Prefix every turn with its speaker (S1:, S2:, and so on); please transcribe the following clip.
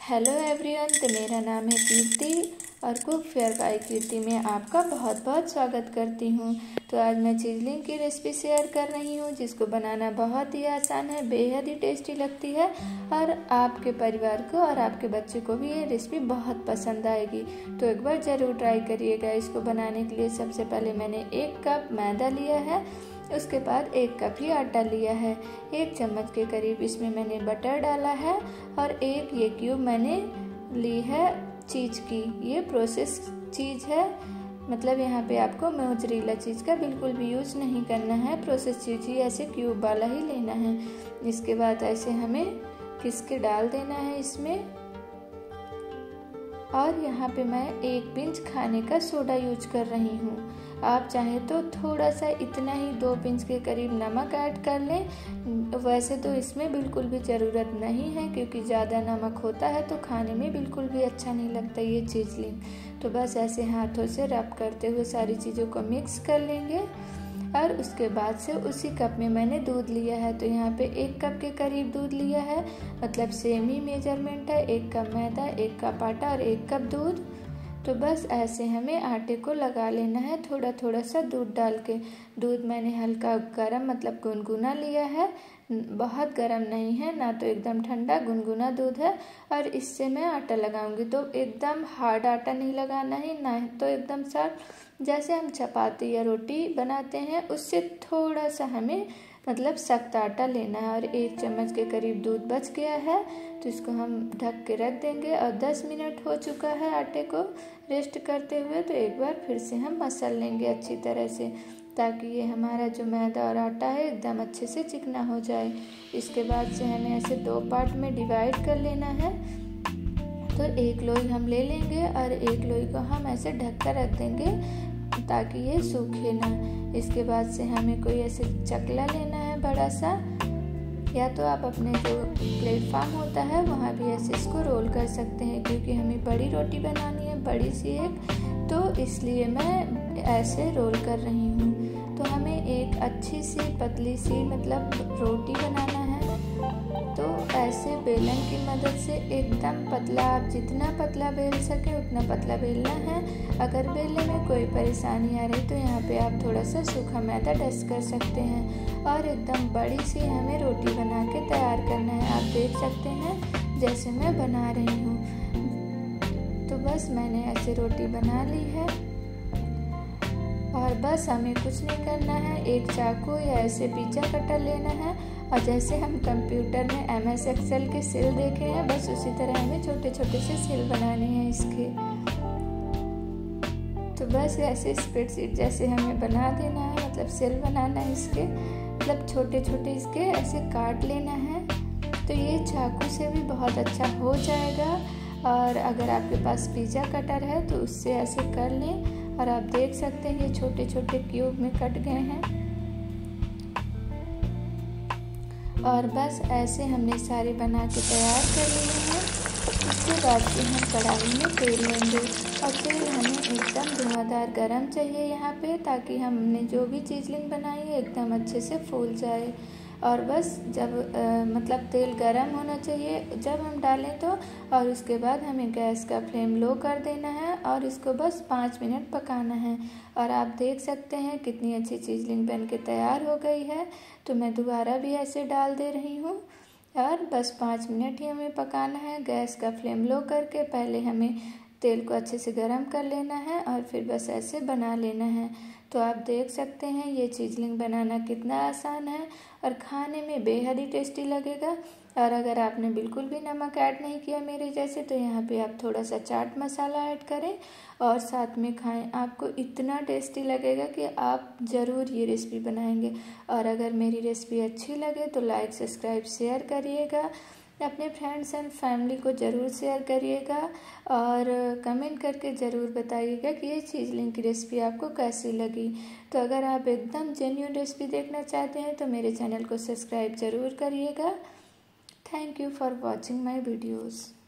S1: Hello everyone, तो मेरा नाम है कीर्ति और कुक फेयर बाय कीर्ति में आपका बहुत बहुत स्वागत करती हूँ। तो आज मैं चीज़लिंग की रेसिपी शेयर कर रही हूँ, जिसको बनाना बहुत ही आसान है, बेहद ही टेस्टी लगती है और आपके परिवार को और आपके बच्चे को भी ये रेसिपी बहुत पसंद आएगी। तो एक बार ज़रूर ट्राई करिएगा। इसको बनाने के लिए सबसे पहले मैंने 1 कप मैदा लिया है, उसके बाद 1 कप ही आटा लिया है। 1 चम्मच के करीब इसमें मैंने बटर डाला है और एक ये क्यूब मैंने ली है चीज़ की। ये प्रोसेस चीज़ है, मतलब यहाँ पे आपको मोज़रेला चीज़ का बिल्कुल भी यूज़ नहीं करना है। प्रोसेस चीज़ ही ऐसे क्यूब वाला ही लेना है। इसके बाद ऐसे हमें घिस के डाल देना है इसमें। और यहाँ पे मैं 1 पिंच खाने का सोडा यूज कर रही हूँ। आप चाहें तो थोड़ा सा, इतना ही 2 पिंच के करीब नमक ऐड कर लें। वैसे तो इसमें बिल्कुल भी ज़रूरत नहीं है, क्योंकि ज़्यादा नमक होता है तो खाने में बिल्कुल भी अच्छा नहीं लगता ये चीज़लिंग। तो बस ऐसे हाथों से रब करते हुए सारी चीज़ों को मिक्स कर लेंगे। और उसके बाद से उसी कप में मैंने दूध लिया है, तो यहाँ पे 1 कप के करीब दूध लिया है, मतलब सेम ही मेजरमेंट है। 1 कप मैदा, 1 कप आटा और 1 कप दूध। तो बस ऐसे हमें आटे को लगा लेना है, थोड़ा थोड़ा सा दूध डाल के। दूध मैंने हल्का गरम, मतलब गुनगुना लिया है, बहुत गरम नहीं है, ना तो एकदम ठंडा, गुनगुना दूध है। और इससे मैं आटा लगाऊंगी, तो एकदम हार्ड आटा नहीं लगाना है, ना तो एकदम सॉफ्ट। जैसे हम चपाती या रोटी बनाते हैं उससे थोड़ा सा हमें, मतलब सख्त आटा लेना है। और 1 चम्मच के करीब दूध बच गया है, तो इसको हम ढक के रख देंगे। और 10 मिनट हो चुका है आटे को रेस्ट करते हुए, तो एक बार फिर से हम मसल लेंगे अच्छी तरह से, ताकि ये हमारा जो मैदा और आटा है एकदम अच्छे से चिकना हो जाए। इसके बाद से हमें ऐसे 2 पार्ट में डिवाइड कर लेना है। तो 1 लोई हम ले लेंगे और 1 लोई को हम ऐसे ढक कर रख देंगे, ताकि ये सूखे ना। इसके बाद से हमें कोई ऐसे चकला लेना है बड़ा सा, या तो आप अपने जो प्लेटफॉर्म होता है वहाँ भी ऐसे इसको रोल कर सकते हैं, क्योंकि हमें बड़ी रोटी बनानी है, बड़ी सी एक, तो इसलिए मैं ऐसे रोल कर रही हूँ। तो हमें एक अच्छी सी पतली सी, मतलब रोटी बनाना है। तो ऐसे बेलन की मदद से एकदम पतला, आप जितना पतला बेल सके उतना पतला बेलना है। अगर बेलने में कोई परेशानी आ रही तो यहाँ पे आप थोड़ा सा सूखा मैदा डस्ट कर सकते हैं। और एकदम बड़ी सी हमें रोटी बना के तैयार करना है। आप देख सकते हैं जैसे मैं बना रही हूँ। तो बस मैंने ऐसे रोटी बना ली है और बस हमें कुछ नहीं करना है। एक चाकू या ऐसे पिज्जा कटर लेना है, और जैसे हम कंप्यूटर में MS Excel के सेल देखे हैं, बस उसी तरह हमें छोटे छोटे से सेल बनाने हैं इसके। तो बस ऐसे स्प्रेडशीट जैसे हमें बना देना है, मतलब सेल बनाना है इसके, मतलब छोटे छोटे इसके ऐसे काट लेना है। तो ये चाकू से भी बहुत अच्छा हो जाएगा। और अगर आपके पास पिज़्ज़ा कटर है तो उससे ऐसे कर लें। और आप देख सकते हैं ये छोटे छोटे क्यूब में कट गए हैं। और बस ऐसे हमने सारे बना के तैयार कर लिए हैं। इसके बाद से हम कढ़ाई में तेल लेंगे, और तेल हमें एकदम धुआंधार गरम चाहिए यहाँ पे, ताकि हमने जो भी चीज़लिंग बनाई है एकदम अच्छे से फूल जाए। और बस जब मतलब तेल गरम होना चाहिए जब हम डालें तो। और उसके बाद हमें गैस का फ्लेम लो कर देना है और इसको बस 5 मिनट पकाना है। और आप देख सकते हैं कितनी अच्छी चीज़लिंग बन के तैयार हो गई है। तो मैं दोबारा भी ऐसे डाल दे रही हूँ, और बस 5 मिनट ही हमें पकाना है। गैस का फ्लेम लो करके पहले हमें तेल को अच्छे से गरम कर लेना है और फिर बस ऐसे बना लेना है। तो आप देख सकते हैं ये चीज़लिंग बनाना कितना आसान है और खाने में बेहद ही टेस्टी लगेगा। और अगर आपने बिल्कुल भी नमक ऐड नहीं किया मेरे जैसे, तो यहाँ पे आप थोड़ा सा चाट मसाला ऐड करें और साथ में खाएं। आपको इतना टेस्टी लगेगा कि आप ज़रूर ये रेसिपी बनाएंगे। और अगर मेरी रेसिपी अच्छी लगे तो लाइक, सब्सक्राइब, शेयर करिएगा। अपने फ्रेंड्स एंड फैमिली को ज़रूर शेयर करिएगा और कमेंट करके ज़रूर बताइएगा कि ये चीज़लिंग की रेसिपी आपको कैसी लगी। तो अगर आप एकदम जेन्युइन रेसिपी देखना चाहते हैं तो मेरे चैनल को सब्सक्राइब ज़रूर करिएगा। Thank you for watching my videos.